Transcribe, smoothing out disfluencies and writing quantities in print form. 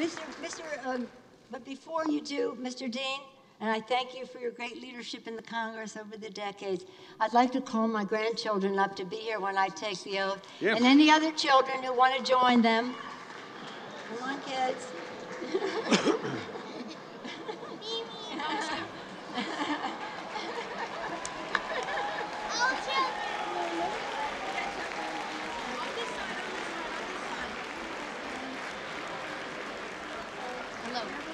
But before you do, Mr. Dean, and I thank you for your great leadership in the Congress over the decades, I'd like to call my grandchildren up to be here when I take the oath, and any other children who want to join them. Come on, kids. Hello.